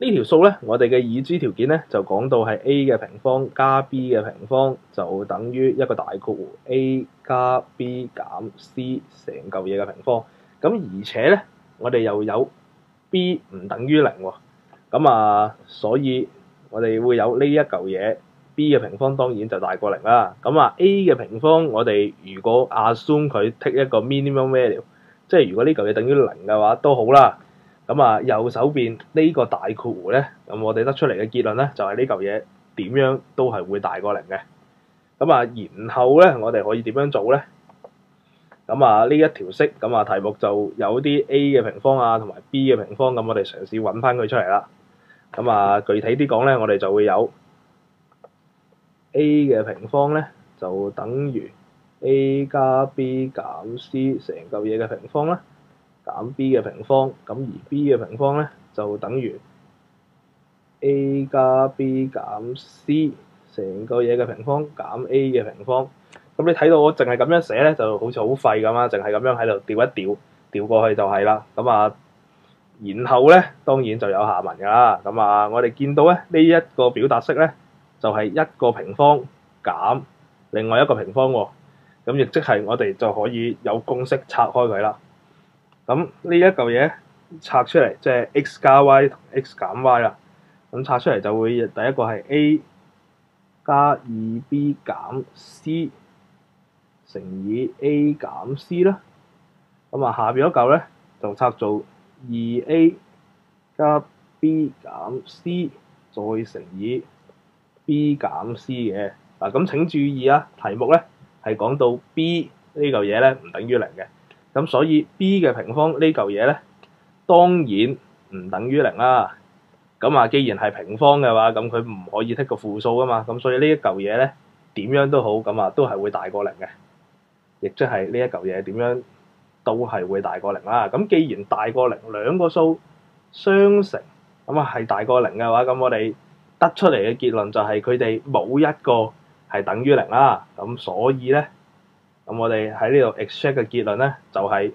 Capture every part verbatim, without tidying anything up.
呢條數咧，我哋嘅已知條件咧就講到係 a 嘅平方加 b 嘅平方就等於一個大括弧 a 加 b 減 c 成嚿嘢嘅平方。咁而且咧，我哋又有 b 唔等於零喎。咁啊，所以我哋會有呢一嚿嘢 b 嘅平方當然就大過零啦。咁啊 a 嘅平方，我哋如果 assume 佢 take 一個 minimum value， 即係如果呢嚿嘢等於零嘅話都好啦。咁啊，右手邊呢個大括弧咧，咁我哋得出嚟嘅結論咧，就係呢嚿嘢點樣都係會大過零嘅。咁啊，然後咧，我哋可以點樣做咧？咁啊，呢一條式，咁啊，題目就有啲 a 嘅平方啊，同埋 b 嘅平方，咁我哋嘗試揾翻佢出嚟啦。咁啊，具體啲講咧，我哋就會有 a 嘅平方咧，就等於 a 加 b 減 c 成嚿嘢嘅平方啦。減 b 嘅平方，咁而 b 嘅平方咧就等於 a 加 b 減 c 成個嘢嘅平方減 a 嘅平方。咁你睇到我淨係咁樣寫咧，就好似好廢咁啊！淨係咁樣喺度調一調，調過去就係啦。咁啊，然後咧當然就有下文㗎啦。咁啊，我哋見到咧呢一個表達式咧，就係一個平方減另外一個平方喎。咁亦即係我哋就可以有公式拆開佢啦。咁呢一嚿嘢拆出嚟，即係 x 加 y 同 x 減 y 啦。咁拆出嚟就會第一個係 a 加二 b 減 c 乘以 a 減 c 啦。咁啊，下邊嗰嚿咧就拆做二 a 加 b 減 c 再乘以 b 減 c 嘅。嗱，咁請注意啊，題目咧係講到 b 呢嚿嘢咧唔等於零嘅。咁所以 b 嘅平方呢嚿嘢咧，當然唔等於零啦。咁啊，既然係平方嘅話，咁佢唔可以剔個負數噶嘛。咁所以呢一嚿嘢咧，點樣都好，咁啊都係會大過零嘅。亦即係呢一嚿嘢點樣都係會大過零啦。咁既然大過零，兩個數相乘，咁啊係大過零嘅話，咁我哋得出嚟嘅結論就係佢哋冇一個係等於零啦。咁所以咧，咁我哋喺呢度 extract 嘅結論咧，就係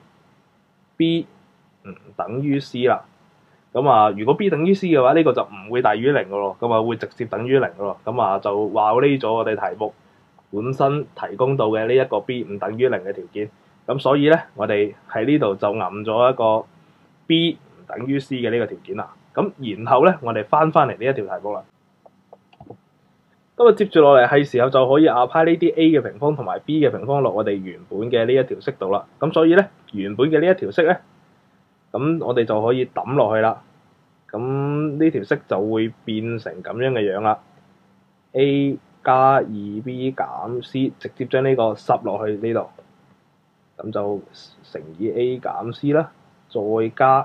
b 唔等於 c 啦。咁啊，如果 b 等於 c 嘅話，呢個就唔會大於零嘅咯。咁啊，會直接等於零嘅咯。咁啊，就話呢咗我哋題目本身提供到嘅呢一個 b 唔等於零嘅條件。咁所以咧，我哋喺呢度就揞咗一個 b 唔等於 c 嘅呢個條件啦。咁然後咧，我哋翻翻嚟呢一條題目啦。咁啊，接住落嚟係時候就可以 apply 呢啲 a 嘅平方同埋 b 嘅平方落我哋原本嘅呢一條式度啦。咁所以咧，原本嘅呢一條式咧，咁我哋就可以抌落去啦。咁呢條式就會變成咁樣嘅樣啦。a 加二 b 減 c， 直接將呢個塞落去呢度，咁就乘以 a 減 c 啦，再加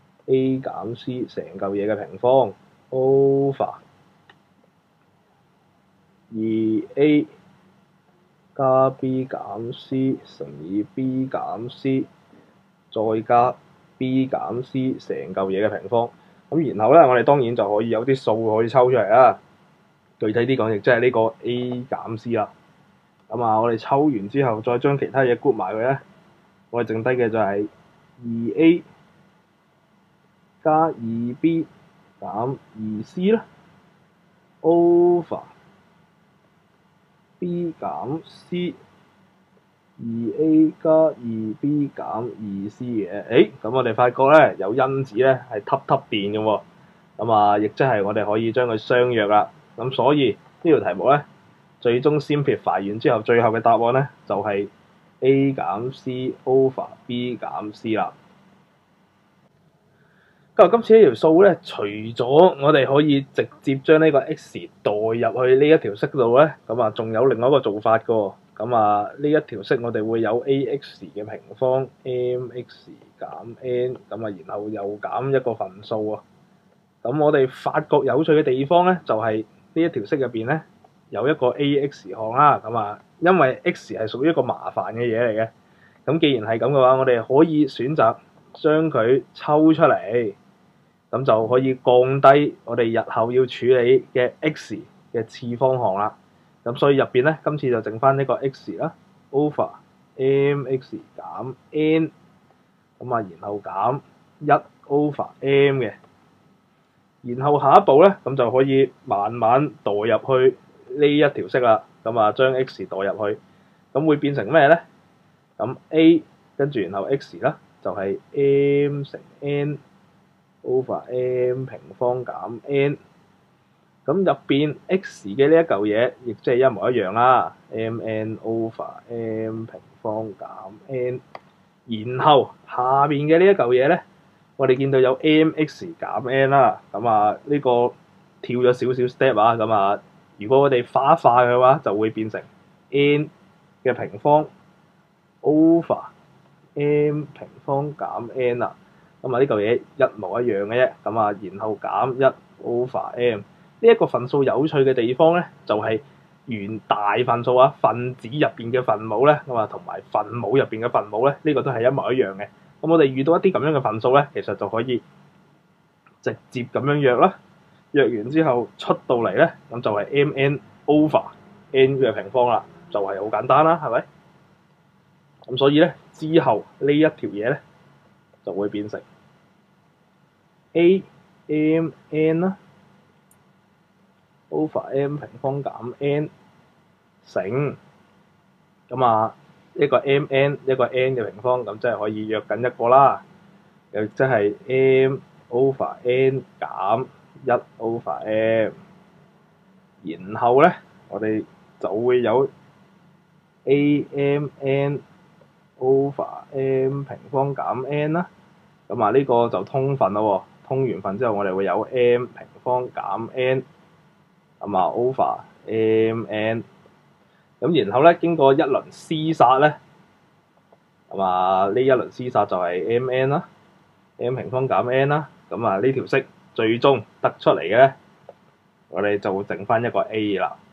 a 減 c 成嚿嘢嘅平方 over 二 a 加 b 減 c 乘以 b 減 c 再加 b 減 c 成嚿嘢嘅平方。咁然後咧，我哋當然就可以有啲數可以抽出嚟啦。具體啲講，亦即係呢個 a 減 c 啦。咁啊，我哋抽完之後，再將其他嘢 group 埋佢咧，我哋剩低嘅就係二 a 加二 b 減二 c 啦 ，over b 減 c 二 a 加二 b 減二 c 嘅。誒，咁我哋發覺咧有因子咧係揷揷變嘅喎。咁啊，亦即係我哋可以將佢相約啦。咁所以呢條題目咧，最終 simplify 完之後，最後嘅答案咧就係 a 減 c over b 減 c 啦。咁啊，今次呢條數咧，除咗我哋可以直接將呢個 x 代入去呢一條式度咧，咁啊，仲有另外一個做法嘅喎。咁啊，呢一條式我哋會有 ax 嘅平方 mx 減 n， 咁啊，然後又減一個分數啊。咁我哋發覺有趣嘅地方咧，就係呢一條式入邊咧有一個 ax 項啦。咁啊，因為 x 係屬於一個麻煩嘅嘢嚟嘅。咁既然係咁嘅話，我哋可以選擇將佢抽出嚟，咁就可以降低我哋日後要處理嘅 x 嘅次方項啦。咁所以入邊咧，今次就剩翻呢個 x 啦 ，over mx 減 n， 咁啊，然後減一 over m 嘅。 然後下一步咧，咁就可以慢慢代入去呢一條式啦。咁啊，將 x 代入去，咁會變成咩咧？咁 a 跟住然後 x 啦，就係 m 乘 n over m 平方減 n。咁入邊 x 嘅呢一嚿嘢，亦即係一模一樣啦 ，mn over m 平方減 n。然後下邊嘅呢一嚿嘢咧，我哋見到有 mx 減 n 啦。咁啊，呢個跳咗少少 step 啊。咁啊，如果我哋化一化嘅話，就會變成 n 嘅平方 over m 平方減 n 啦。咁啊，呢嚿嘢一模一樣嘅啫。咁啊，然後減一 over m。呢一個份數有趣嘅地方咧，就係原大份數啊，分子入邊嘅分母咧，咁啊同埋分母入邊嘅分母咧，呢個都係一模一樣嘅。咁我哋遇到一啲咁樣嘅份數咧，其實就可以直接咁樣約啦。約完之後出到嚟咧，咁就係 mn over n 嘅平方啦，就係好簡單啦，係咪？咁所以咧，之後呢一條嘢咧就會變成 a m n 啦。over m 平方減 n 乘咁啊，一個 mn 一個 n 嘅平方，咁即係可以約緊一個啦，又即係 m over n 減一 over m。然後咧，我哋就會有 amn over m 平方減 n 啦。咁啊，呢個就通分咯喎，通完分之後，我哋會有 m 平方減 n。咁啊 over mn， 咁然後咧經過一輪廝殺咧，咁啊呢一輪廝殺就係 mn 啦 ，m 平方減 n 啦，咁啊呢條式最終得出嚟嘅咧，我哋就剩翻一個 a 啦。